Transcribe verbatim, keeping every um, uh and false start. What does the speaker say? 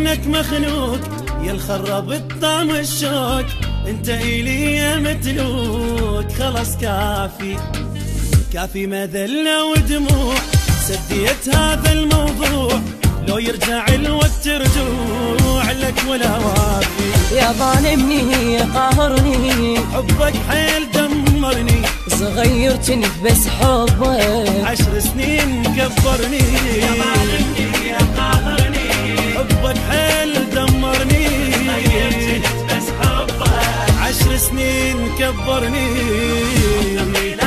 منك مخنوق يا الخرب الطعم الشوق، انت الي يا متلوك. خلاص كافي كافي مذلة ودموع، سديت هذا الموضوع، لو يرجع الوقت رجوع لك ولا وافي. يا ظالمني قهرني حبك حيل دمرني، صغيرتني بس حبك عشر سنين كبرني. يا ظالمني يا قهرني، حبك حيل دمرني، صغيرتني بس حبك عشر سنين كبرني.